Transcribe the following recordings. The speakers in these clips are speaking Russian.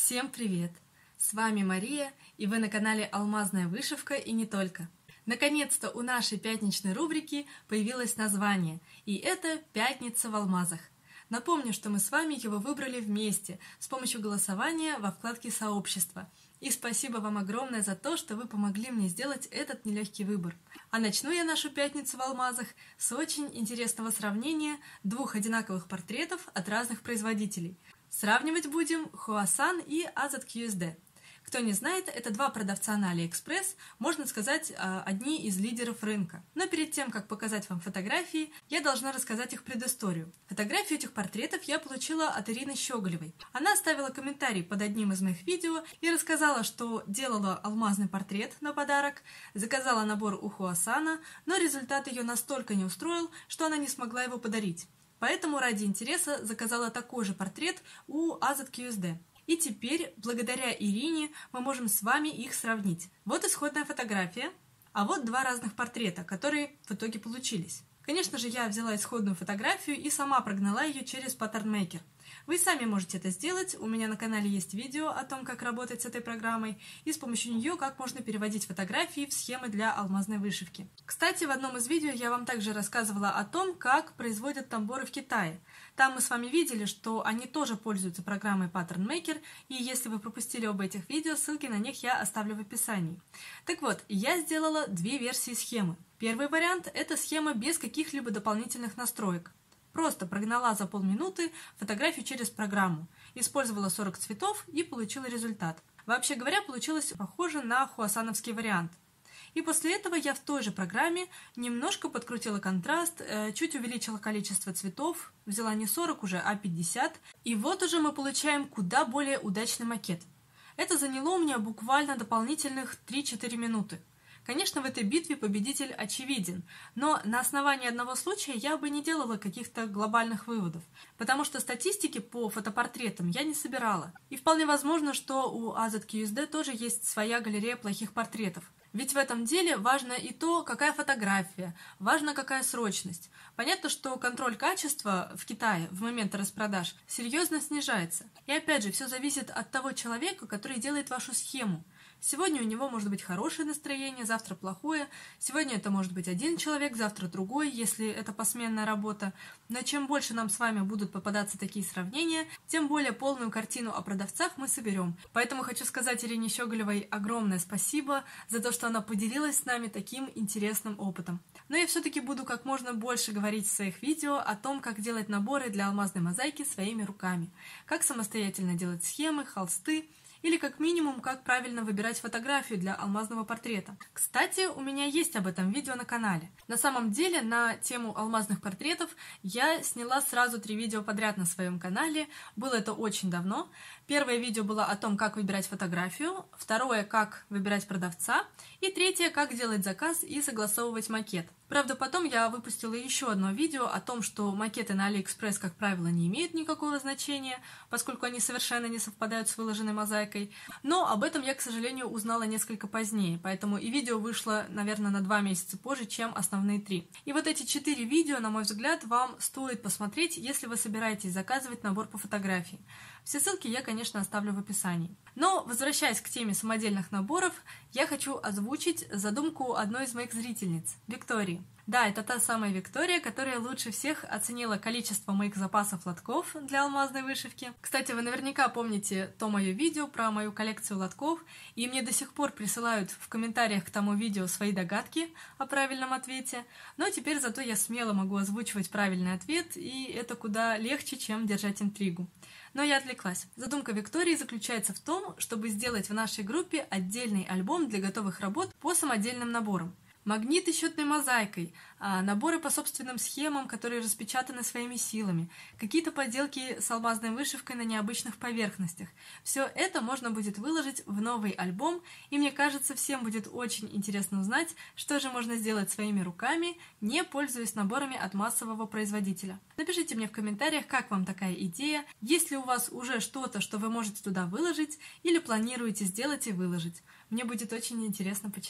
Всем привет! С вами Мария, и вы на канале Алмазная вышивка и не только. Наконец-то у нашей пятничной рубрики появилось название, и это «Пятница в алмазах». Напомню, что мы с вами его выбрали вместе с помощью голосования во вкладке «Сообщество». И спасибо вам огромное за то, что вы помогли мне сделать этот нелегкий выбор. А начну я нашу пятницу в алмазах с очень интересного сравнения двух одинаковых портретов от разных производителей. Сравнивать будем Huasan и Azad QSD. Кто не знает, это два продавца на AliExpress, можно сказать, одни из лидеров рынка. Но перед тем, как показать вам фотографии, я должна рассказать их предысторию. Фотографию этих портретов я получила от Ирины Щеголевой. Она оставила комментарий под одним из моих видео и рассказала, что делала алмазный портрет на подарок, заказала набор у Huasan, но результат ее настолько не устроил, что она не смогла его подарить. Поэтому ради интереса заказала такой же портрет у Azad QSD. И теперь, благодаря Ирине, мы можем с вами их сравнить. Вот исходная фотография, а вот два разных портрета, которые в итоге получились. Конечно же, я взяла исходную фотографию и сама прогнала ее через Pattern Maker. Вы сами можете это сделать, у меня на канале есть видео о том, как работать с этой программой, и с помощью нее как можно переводить фотографии в схемы для алмазной вышивки. Кстати, в одном из видео я вам также рассказывала о том, как производят тамборы в Китае. Там мы с вами видели, что они тоже пользуются программой Pattern Maker, и если вы пропустили оба этих видео, ссылки на них я оставлю в описании. Так вот, я сделала две версии схемы. Первый вариант – это схема без каких-либо дополнительных настроек. Просто прогнала за полминуты фотографию через программу, использовала 40 цветов и получила результат. Вообще говоря, получилось похоже на хуасановский вариант. И после этого я в той же программе немножко подкрутила контраст, чуть увеличила количество цветов, взяла не 40 уже, а 50. И вот уже мы получаем куда более удачный макет. Это заняло у меня буквально дополнительных 3-4 минуты. Конечно, в этой битве победитель очевиден, но на основании одного случая я бы не делала каких-то глобальных выводов, потому что статистики по фотопортретам я не собирала. И вполне возможно, что у Azad QSD тоже есть своя галерея плохих портретов. Ведь в этом деле важно и то, какая фотография, важно, какая срочность. Понятно, что контроль качества в Китае в момент распродаж серьезно снижается. И опять же, все зависит от того человека, который делает вашу схему. Сегодня у него может быть хорошее настроение, завтра плохое. Сегодня это может быть один человек, завтра другой, если это посменная работа. Но чем больше нам с вами будут попадаться такие сравнения, тем более полную картину о продавцах мы соберем. Поэтому хочу сказать Ирине Щеголевой огромное спасибо за то, что она поделилась с нами таким интересным опытом. Но я все-таки буду как можно больше говорить в своих видео о том, как делать наборы для алмазной мозаики своими руками, как самостоятельно делать схемы, холсты, или как минимум, как правильно выбирать фотографию для алмазного портрета. Кстати, у меня есть об этом видео на канале. На самом деле, на тему алмазных портретов я сняла сразу 3 видео подряд на своем канале. Было это очень давно. Первое видео было о том, как выбирать фотографию, второе, как выбирать продавца, и третье, как делать заказ и согласовывать макет. Правда, потом я выпустила еще одно видео о том, что макеты на AliExpress, как правило, не имеют никакого значения, поскольку они совершенно не совпадают с выложенной мозаикой. Но об этом я, к сожалению, узнала несколько позднее, поэтому и видео вышло, наверное, на 2 месяца позже, чем основные 3. И вот эти 4 видео, на мой взгляд, вам стоит посмотреть, если вы собираетесь заказывать набор по фотографии. Все ссылки я, конечно, оставлю в описании. Но, возвращаясь к теме самодельных наборов, я хочу озвучить задумку одной из моих зрительниц, Виктории. Да, это та самая Виктория, которая лучше всех оценила количество моих запасов лотков для алмазной вышивки. Кстати, вы наверняка помните то мое видео про мою коллекцию лотков, и мне до сих пор присылают в комментариях к тому видео свои догадки о правильном ответе, но теперь зато я смело могу озвучивать правильный ответ, и это куда легче, чем держать интригу. Но я отвлеклась. Задумка Виктории заключается в том, чтобы сделать в нашей группе отдельный альбом для готовых работ по самодельным наборам. Магниты с счетной мозаикой, наборы по собственным схемам, которые распечатаны своими силами, какие-то поделки с алмазной вышивкой на необычных поверхностях. Все это можно будет выложить в новый альбом, и мне кажется, всем будет очень интересно узнать, что же можно сделать своими руками, не пользуясь наборами от массового производителя. Напишите мне в комментариях, как вам такая идея, есть ли у вас уже что-то, что вы можете туда выложить, или планируете сделать и выложить. Мне будет очень интересно почитать.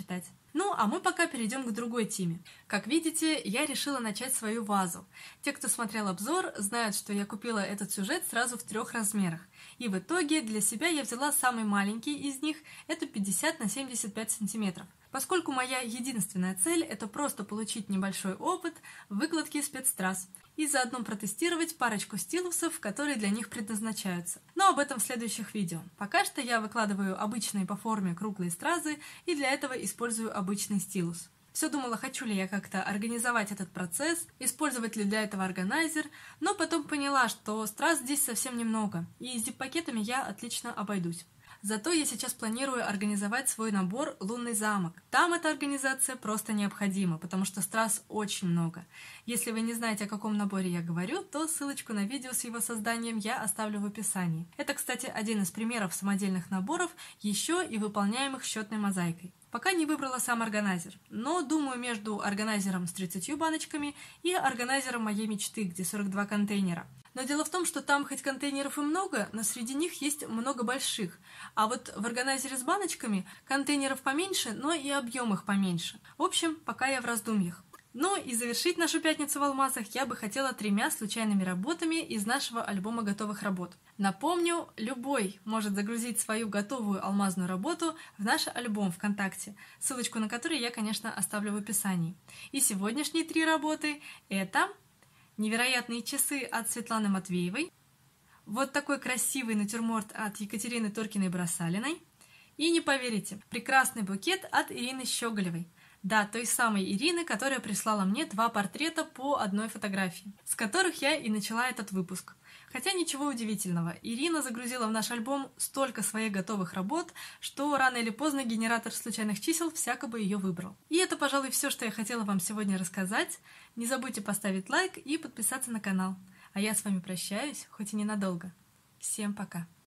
Ну, а мы пока перейдем к другой теме. Как видите, я решила начать свою вазу. Те, кто смотрел обзор, знают, что я купила этот сюжет сразу в 3 размерах. И в итоге для себя я взяла самый маленький из них, это 50 на 75 сантиметров. Поскольку моя единственная цель – это просто получить небольшой опыт выкладки спецтрасс и заодно протестировать парочку стилусов, которые для них предназначаются. Но об этом в следующих видео. Пока что я выкладываю обычные по форме круглые стразы и для этого использую обычный стилус. Все думала, хочу ли я как-то организовать этот процесс, использовать ли для этого органайзер, но потом поняла, что страз здесь совсем немного, и с зип-пакетами я отлично обойдусь. Зато я сейчас планирую организовать свой набор «Лунный замок». Там эта организация просто необходима, потому что страз очень много. Если вы не знаете, о каком наборе я говорю, то ссылочку на видео с его созданием я оставлю в описании. Это, кстати, один из примеров самодельных наборов, еще и выполняемых счетной мозаикой. Пока не выбрала сам органайзер, но думаю между органайзером с 30 баночками и органайзером моей мечты, где 42 контейнера. Но дело в том, что там хоть контейнеров и много, но среди них есть много больших. А вот в органайзере с баночками контейнеров поменьше, но и объем их поменьше. В общем, пока я в раздумьях. Ну и завершить нашу пятницу в алмазах я бы хотела 3 случайными работами из нашего альбома готовых работ. Напомню, любой может загрузить свою готовую алмазную работу в наш альбом ВКонтакте, ссылочку на который я, конечно, оставлю в описании. И сегодняшние 3 работы – это «Невероятные часы» от Светланы Матвеевой, вот такой красивый натюрморт от Екатерины Торкиной-Бросалиной и, не поверите, прекрасный букет от Ирины Щеголевой. Да, той самой Ирины, которая прислала мне 2 портрета по одной фотографии, с которых я и начала этот выпуск. Хотя ничего удивительного, Ирина загрузила в наш альбом столько своих готовых работ, что рано или поздно генератор случайных чисел всяко бы ее выбрал. И это, пожалуй, все, что я хотела вам сегодня рассказать. Не забудьте поставить лайк и подписаться на канал. А я с вами прощаюсь, хоть и ненадолго. Всем пока!